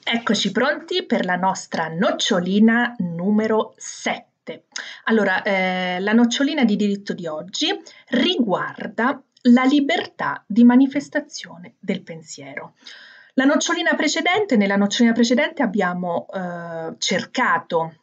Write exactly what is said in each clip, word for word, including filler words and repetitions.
Eccoci pronti per la nostra nocciolina numero sette. Allora, eh, la nocciolina di diritto di oggi riguarda la libertà di manifestazione del pensiero. La nocciolina precedente, nella nocciolina precedente abbiamo eh, cercato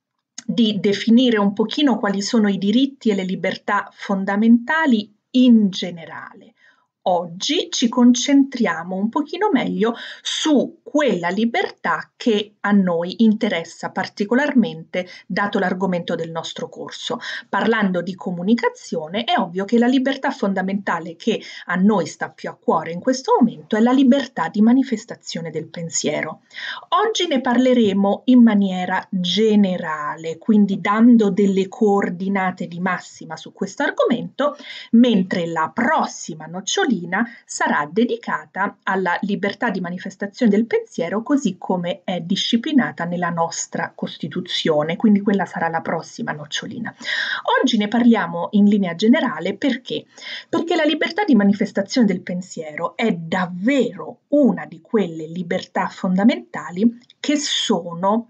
di definire un pochino quali sono i diritti e le libertà fondamentali in generale. Oggi ci concentriamo un pochino meglio su quella libertà che a noi interessa particolarmente, dato l'argomento del nostro corso. Parlando di comunicazione, è ovvio che la libertà fondamentale che a noi sta più a cuore in questo momento è la libertà di manifestazione del pensiero. Oggi ne parleremo in maniera generale, quindi dando delle coordinate di massima su questo argomento, mentre la prossima nocciolina sarà dedicata alla libertà di manifestazione del pensiero così come è disciplinata nella nostra Costituzione, quindi quella sarà la prossima nocciolina. Oggi ne parliamo in linea generale perché? Perché la libertà di manifestazione del pensiero è davvero una di quelle libertà fondamentali che sono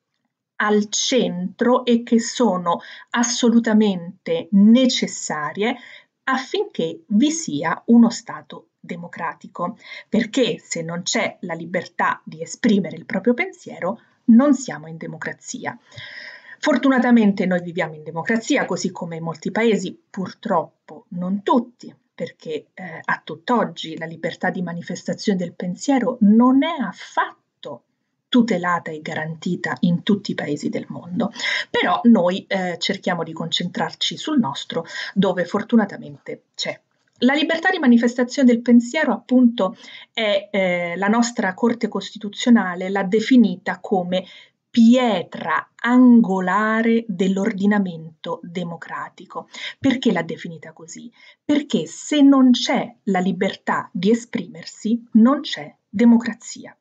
al centro e che sono assolutamente necessarie affinché vi sia uno Stato democratico, perché se non c'è la libertà di esprimere il proprio pensiero, non siamo in democrazia. Fortunatamente noi viviamo in democrazia, così come in molti paesi, purtroppo non tutti, perché eh, a tutt'oggi la libertà di manifestazione del pensiero non è affatto tutelata e garantita in tutti i paesi del mondo. Però noi eh, cerchiamo di concentrarci sul nostro, dove fortunatamente c'è. La libertà di manifestazione del pensiero, appunto, è eh, la nostra Corte Costituzionale l'ha definita come pietra angolare dell'ordinamento democratico. Perché l'ha definita così? Perché se non c'è la libertà di esprimersi, non c'è democrazia.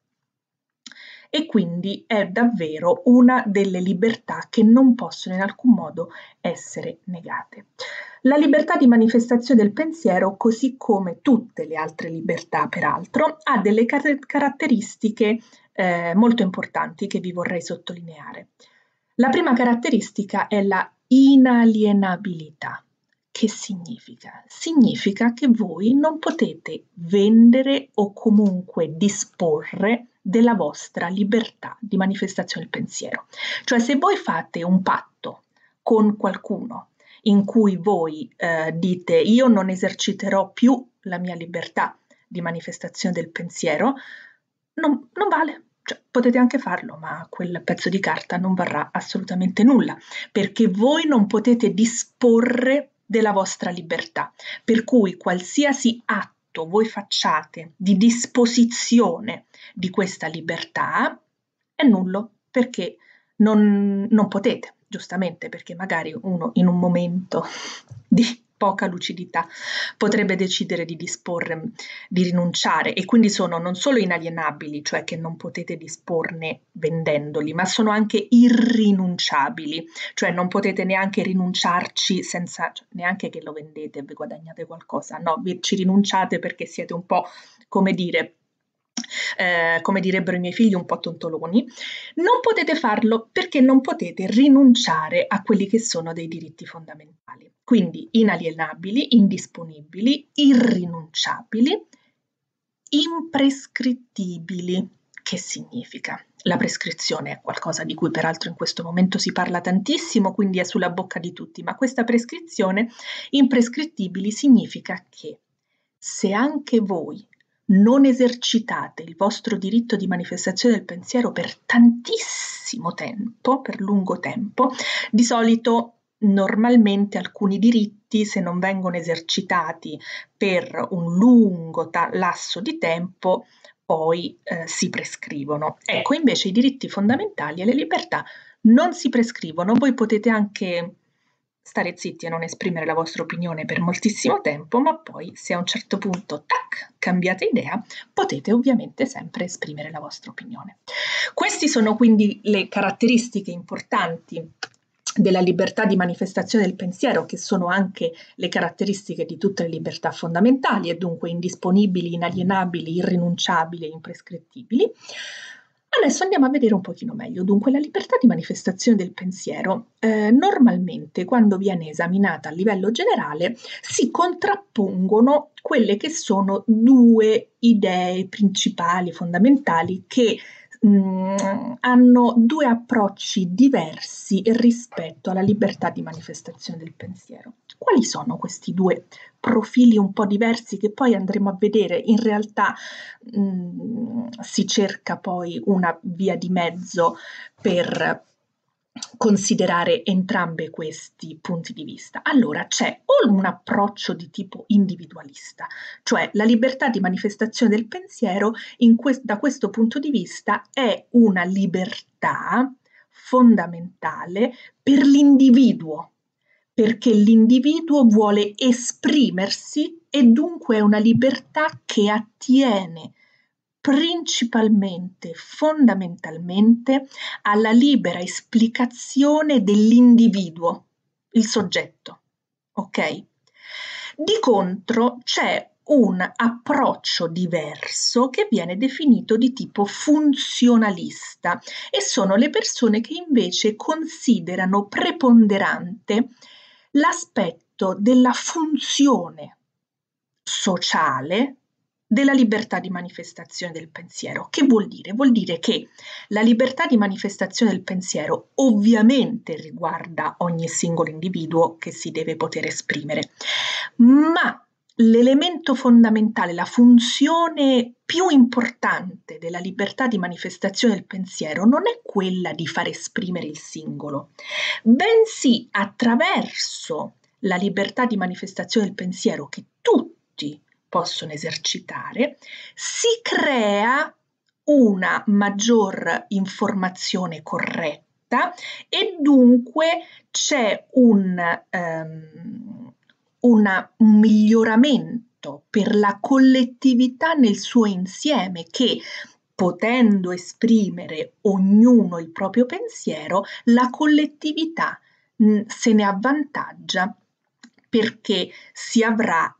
E quindi è davvero una delle libertà che non possono in alcun modo essere negate. La libertà di manifestazione del pensiero, così come tutte le altre libertà peraltro, ha delle car- caratteristiche eh, molto importanti che vi vorrei sottolineare. La prima caratteristica è la inalienabilità. Che significa? Significa che voi non potete vendere o comunque disporre della vostra libertà di manifestazione del pensiero. Cioè se voi fate un patto con qualcuno in cui voi eh, dite io non eserciterò più la mia libertà di manifestazione del pensiero, non, non vale. Cioè, potete anche farlo, ma quel pezzo di carta non varrà assolutamente nulla, perché voi non potete disporre della vostra libertà. Per cui qualsiasi atto voi facciate di disposizione di questa libertà è nullo, perché non, non potete, giustamente, perché magari uno in un momento di poca lucidità potrebbe decidere di disporre, di rinunciare e quindi sono non solo inalienabili, cioè che non potete disporne vendendoli, ma sono anche irrinunciabili, cioè non potete neanche rinunciarci senza, cioè, neanche che lo vendete e vi guadagnate qualcosa, no, vi, ci rinunciate perché siete un po', come dire, eh, come direbbero i miei figli, un po' tontoloni. Non potete farlo perché non potete rinunciare a quelli che sono dei diritti fondamentali, quindi inalienabili, indisponibili, irrinunciabili, imprescrittibili. Che significa? La prescrizione è qualcosa di cui peraltro in questo momento si parla tantissimo, quindi è sulla bocca di tutti, ma questa prescrizione imprescrittibili significa che se anche voi non esercitate il vostro diritto di manifestazione del pensiero per tantissimo tempo, per lungo tempo, di solito normalmente alcuni diritti, se non vengono esercitati per un lungo ta- lasso di tempo, poi eh, si prescrivono. Ecco, invece i diritti fondamentali e le libertà non si prescrivono. Voi potete anche stare zitti e non esprimere la vostra opinione per moltissimo tempo, ma poi se a un certo punto, tac, cambiate idea, potete ovviamente sempre esprimere la vostra opinione. Queste sono quindi le caratteristiche importanti della libertà di manifestazione del pensiero, che sono anche le caratteristiche di tutte le libertà fondamentali e dunque indisponibili, inalienabili, irrinunciabili e imprescrittibili. Adesso andiamo a vedere un pochino meglio. Dunque, la libertà di manifestazione del pensiero, eh, normalmente quando viene esaminata a livello generale, si contrappongono quelle che sono due idee principali, fondamentali, che mh, hanno due approcci diversi rispetto alla libertà di manifestazione del pensiero. Quali sono questi due profili un po' diversi che poi andremo a vedere? In realtà mh, si cerca poi una via di mezzo per considerare entrambi questi punti di vista. Allora c'è o un approccio di tipo individualista, cioè la libertà di manifestazione del pensiero in que- da questo punto di vista è una libertà fondamentale per l'individuo, perché l'individuo vuole esprimersi e dunque è una libertà che attiene principalmente, fondamentalmente, alla libera esplicazione dell'individuo, il soggetto, ok? Di contro c'è un approccio diverso che viene definito di tipo funzionalista e sono le persone che invece considerano preponderante l'aspetto della funzione sociale della libertà di manifestazione del pensiero. Che vuol dire? Vuol dire che la libertà di manifestazione del pensiero ovviamente riguarda ogni singolo individuo che si deve poter esprimere, ma l'elemento fondamentale, la funzione più importante della libertà di manifestazione del pensiero non è quella di far esprimere il singolo, bensì attraverso la libertà di manifestazione del pensiero che tutti possono esercitare, si crea una maggior informazione corretta e dunque c'è un, um, una, un miglioramento per la collettività nel suo insieme che, potendo esprimere ognuno il proprio pensiero, la collettività mh, se ne avvantaggia perché si avrà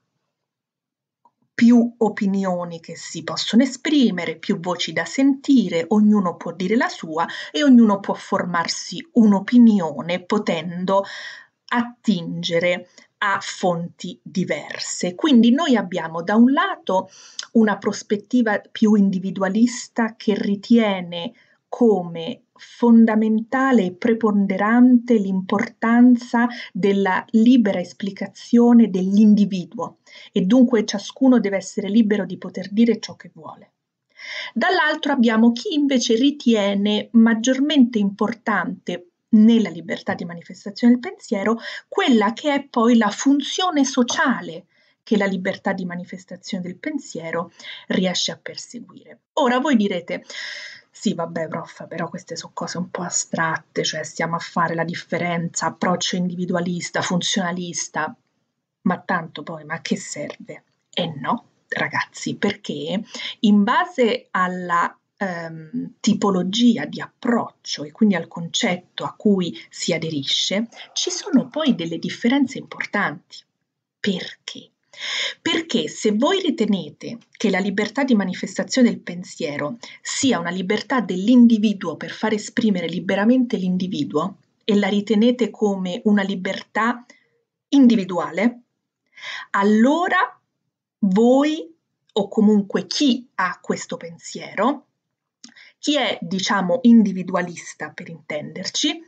più opinioni che si possono esprimere, più voci da sentire, ognuno può dire la sua e ognuno può formarsi un'opinione potendo attingere a fonti diverse. Quindi noi abbiamo da un lato una prospettiva più individualista che ritiene come fondamentale e preponderante l'importanza della libera esplicazione dell'individuo e dunque ciascuno deve essere libero di poter dire ciò che vuole. Dall'altro abbiamo chi invece ritiene maggiormente importante nella libertà di manifestazione del pensiero quella che è poi la funzione sociale che la libertà di manifestazione del pensiero riesce a perseguire. Ora voi direte, sì, vabbè, prof, però queste sono cose un po' astratte, cioè stiamo a fare la differenza, approccio individualista, funzionalista, ma tanto poi, ma che serve? E no, ragazzi, perché in base alla ehm, tipologia di approccio e quindi al concetto a cui si aderisce, ci sono poi delle differenze importanti. Perché? Perché se voi ritenete che la libertà di manifestazione del pensiero sia una libertà dell'individuo per far esprimere liberamente l'individuo e la ritenete come una libertà individuale, allora voi o comunque chi ha questo pensiero, chi è diciamo individualista per intenderci,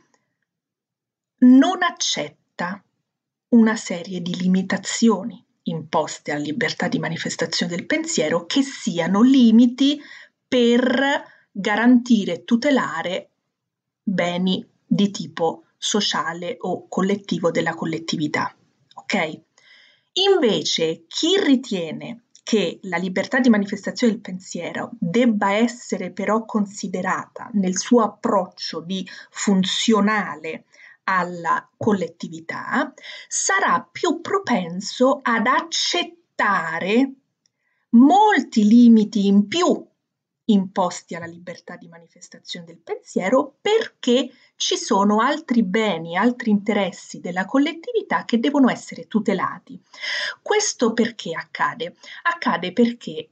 non accetta una serie di limitazioni imposte alla libertà di manifestazione del pensiero che siano limiti per garantire e tutelare beni di tipo sociale o collettivo della collettività. Ok? Invece chi ritiene che la libertà di manifestazione del pensiero debba essere però considerata nel suo approccio di funzionale alla collettività, sarà più propenso ad accettare molti limiti in più imposti alla libertà di manifestazione del pensiero perché ci sono altri beni, altri interessi della collettività che devono essere tutelati. Questo perché accade? Accade perché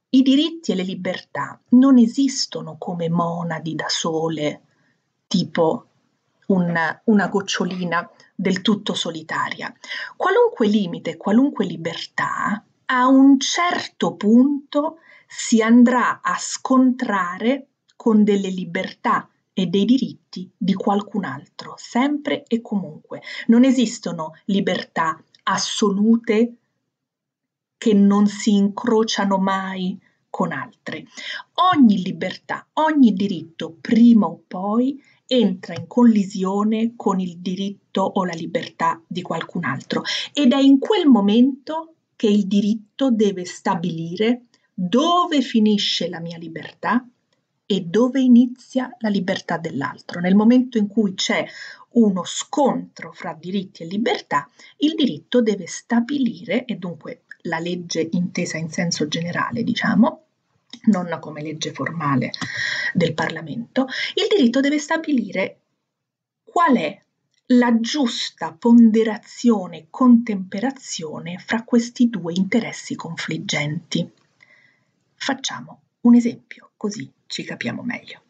I diritti e le libertà non esistono come monadi da sole, tipo una, una gocciolina del tutto solitaria. Qualunque limite, qualunque libertà, a un certo punto si andrà a scontrare con delle libertà e dei diritti di qualcun altro, sempre e comunque. Non esistono libertà assolute che non si incrociano mai con altre. Ogni libertà, ogni diritto, prima o poi, entra in collisione con il diritto o la libertà di qualcun altro ed è in quel momento che il diritto deve stabilire dove finisce la mia libertà e dove inizia la libertà dell'altro. Nel momento in cui c'è uno scontro fra diritti e libertà, il diritto deve stabilire, e dunque la legge intesa in senso generale, diciamo, non come legge formale del Parlamento, il diritto deve stabilire qual è la giusta ponderazione e contemperazione fra questi due interessi confliggenti. Facciamo un esempio, così ci capiamo meglio.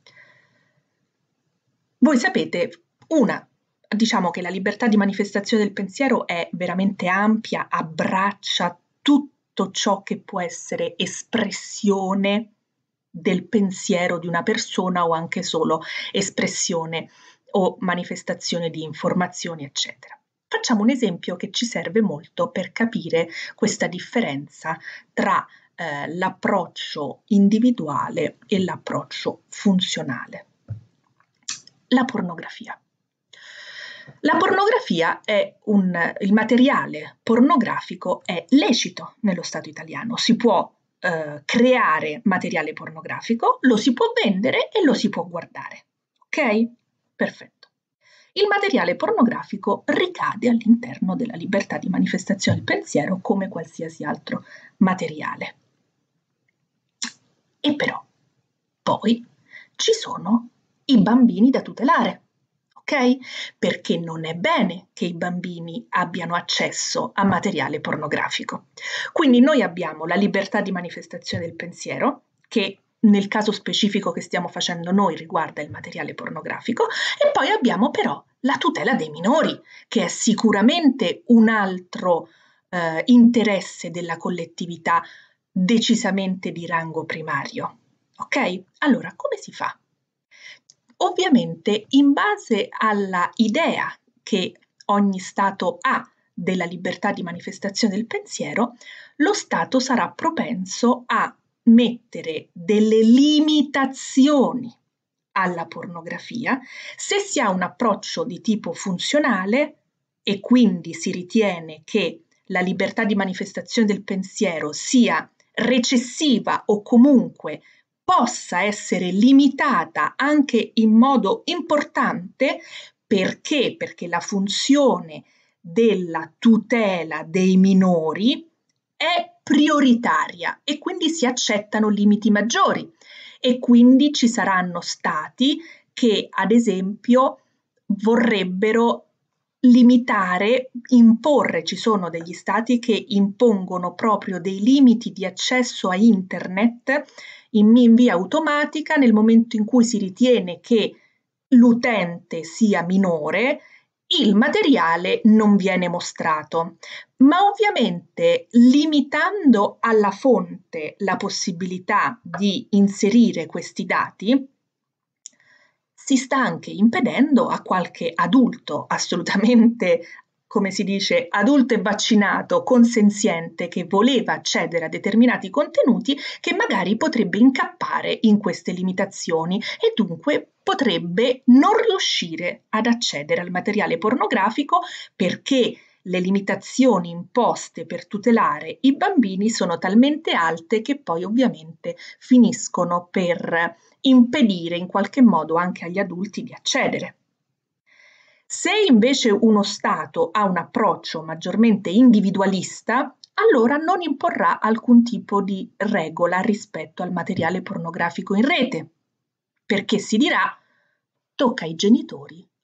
Voi sapete, una, diciamo che la libertà di manifestazione del pensiero è veramente ampia, abbraccia tutto ciò che può essere espressione del pensiero di una persona o anche solo espressione o manifestazione di informazioni, eccetera. Facciamo un esempio che ci serve molto per capire questa differenza tra eh, l'approccio individuale e l'approccio funzionale. La pornografia. La pornografia è un, il materiale pornografico è lecito nello Stato italiano, si può eh, creare materiale pornografico, lo si può vendere e lo si può guardare. Ok? Perfetto. Il materiale pornografico ricade all'interno della libertà di manifestazione del pensiero come qualsiasi altro materiale. E però poi ci sono i bambini da tutelare, ok? Perché non è bene che i bambini abbiano accesso a materiale pornografico. Quindi noi abbiamo la libertà di manifestazione del pensiero, che nel caso specifico che stiamo facendo noi riguarda il materiale pornografico, e poi abbiamo però la tutela dei minori, che è sicuramente un altro eh, interesse della collettività decisamente di rango primario. Ok? Allora, come si fa? Ovviamente, in base alla idea che ogni Stato ha della libertà di manifestazione del pensiero, lo Stato sarà propenso a mettere delle limitazioni alla pornografia se si ha un approccio di tipo funzionale e quindi si ritiene che la libertà di manifestazione del pensiero sia recessiva o comunque possa essere limitata anche in modo importante. Perché? Perché la funzione della tutela dei minori è prioritaria e quindi si accettano limiti maggiori e quindi ci saranno stati che, ad esempio, vorrebbero limitare, imporre, ci sono degli stati che impongono proprio dei limiti di accesso a internet in, in via automatica nel momento in cui si ritiene che l'utente sia minore, il materiale non viene mostrato, ma ovviamente limitando alla fonte la possibilità di inserire questi dati, si sta anche impedendo a qualche adulto assolutamente, come si dice, adulto e vaccinato, consenziente, che voleva accedere a determinati contenuti, che magari potrebbe incappare in queste limitazioni e dunque potrebbe non riuscire ad accedere al materiale pornografico perché le limitazioni imposte per tutelare i bambini sono talmente alte che poi ovviamente finiscono per impedire in qualche modo anche agli adulti di accedere. Se invece uno Stato ha un approccio maggiormente individualista, allora non imporrà alcun tipo di regola rispetto al materiale pornografico in rete, perché si dirà tocca ai genitori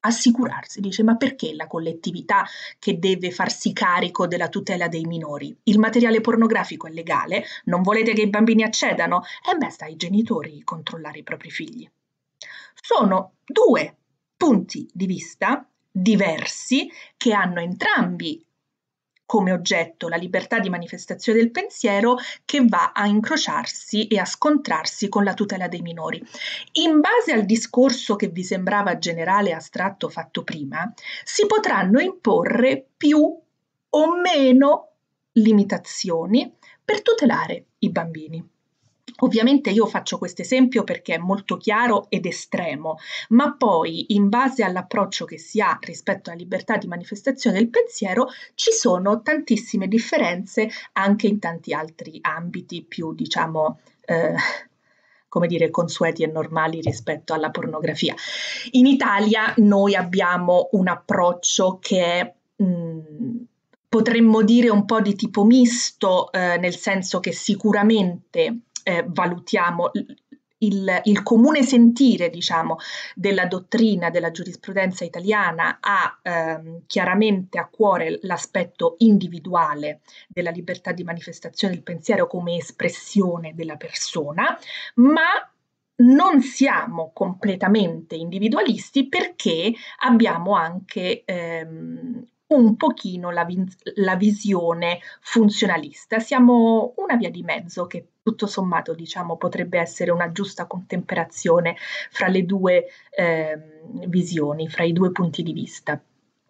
assicurarsi, dice, ma perché la collettività che deve farsi carico della tutela dei minori? Il materiale pornografico è legale? Non volete che i bambini accedano? E beh, sta ai genitori controllare i propri figli. Sono due punti di vista diversi che hanno entrambi come oggetto la libertà di manifestazione del pensiero, che va a incrociarsi e a scontrarsi con la tutela dei minori. In base al discorso che vi sembrava generale e astratto fatto prima, si potranno imporre più o meno limitazioni per tutelare i bambini. Ovviamente io faccio questo esempio perché è molto chiaro ed estremo, ma poi in base all'approccio che si ha rispetto alla libertà di manifestazione del pensiero ci sono tantissime differenze anche in tanti altri ambiti più, diciamo, eh, come dire, consueti e normali rispetto alla pornografia. In Italia noi abbiamo un approccio che è mh, potremmo dire un po' di tipo misto, eh, nel senso che sicuramente eh, valutiamo il, il comune sentire, diciamo, della dottrina, della giurisprudenza italiana ha ehm, chiaramente a cuore l'aspetto individuale della libertà di manifestazione del pensiero come espressione della persona, ma non siamo completamente individualisti perché abbiamo anche ehm, un pochino la, vi- la visione funzionalista. Siamo una via di mezzo che tutto sommato, diciamo, potrebbe essere una giusta contemperazione fra le due ehm, visioni, fra i due punti di vista.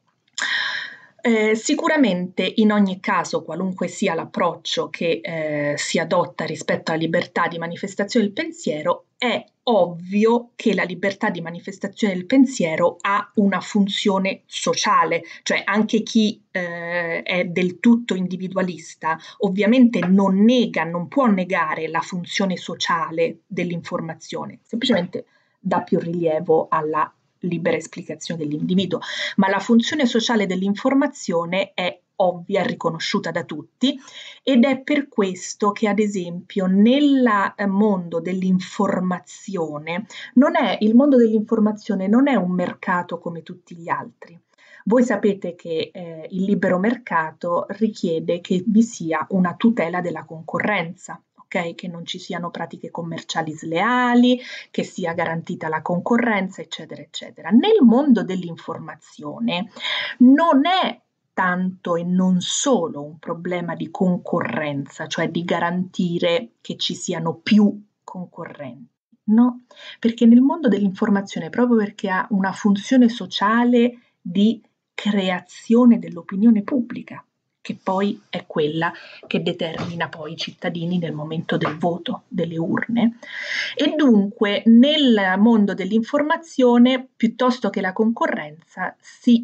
Eh, sicuramente in ogni caso, qualunque sia l'approccio che eh, si adotta rispetto alla libertà di manifestazione del pensiero, è ovvio che la libertà di manifestazione del pensiero ha una funzione sociale, cioè anche chi eh, è del tutto individualista ovviamente non nega, non può negare la funzione sociale dell'informazione, semplicemente dà più rilievo alla libera esplicazione dell'individuo, ma la funzione sociale dell'informazione è ovvia, riconosciuta da tutti ed è per questo che ad esempio nel mondo dell'informazione non è il mondo dell'informazione non è un mercato come tutti gli altri. Voi sapete che eh, il libero mercato richiede che vi sia una tutela della concorrenza. Okay, che non ci siano pratiche commerciali sleali, che sia garantita la concorrenza, eccetera, eccetera. Nel mondo dell'informazione non è tanto e non solo un problema di concorrenza, cioè di garantire che ci siano più concorrenti, no? Perché nel mondo dell'informazione, proprio perché ha una funzione sociale di creazione dell'opinione pubblica, che poi è quella che determina poi i cittadini nel momento del voto, delle urne. E dunque nel mondo dell'informazione, piuttosto che la concorrenza, si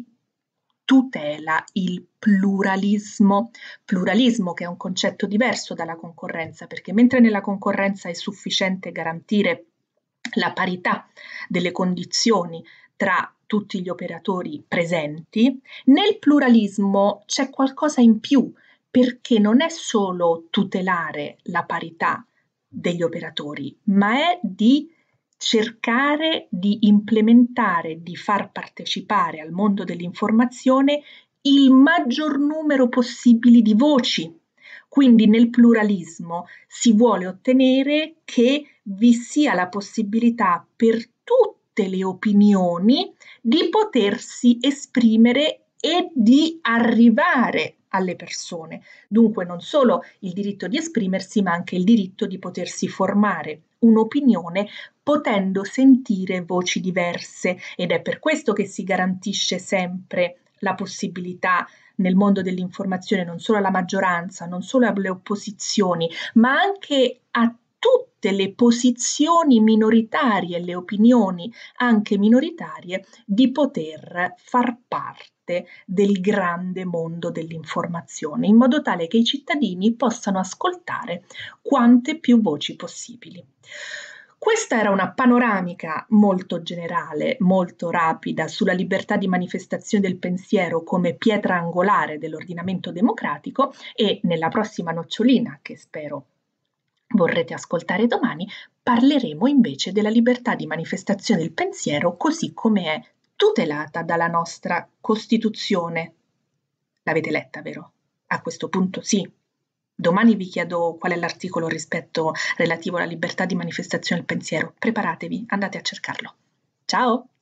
tutela il pluralismo, pluralismo che è un concetto diverso dalla concorrenza, perché mentre nella concorrenza è sufficiente garantire la parità delle condizioni tra tutti gli operatori presenti, nel pluralismo c'è qualcosa in più, perché non è solo tutelare la parità degli operatori, ma è di cercare di implementare, di far partecipare al mondo dell'informazione il maggior numero possibile di voci. Quindi nel pluralismo si vuole ottenere che vi sia la possibilità per tutte le opinioni di potersi esprimere e di arrivare alle persone. Dunque non solo il diritto di esprimersi, ma anche il diritto di potersi formare un'opinione potendo sentire voci diverse ed è per questo che si garantisce sempre la possibilità nel mondo dell'informazione non solo alla maggioranza, non solo alle opposizioni, ma anche a tutte le posizioni minoritarie e le opinioni anche minoritarie di poter far parte del grande mondo dell'informazione, in modo tale che i cittadini possano ascoltare quante più voci possibili. Questa era una panoramica molto generale, molto rapida sulla libertà di manifestazione del pensiero come pietra angolare dell'ordinamento democratico e nella prossima nocciolina, che spero vorrete ascoltare domani, parleremo invece della libertà di manifestazione del pensiero così come è tutelata dalla nostra Costituzione. L'avete letta, vero? A questo punto sì. Domani vi chiedo qual è l'articolo rispetto relativo alla libertà di manifestazione del pensiero. Preparatevi, andate a cercarlo. Ciao!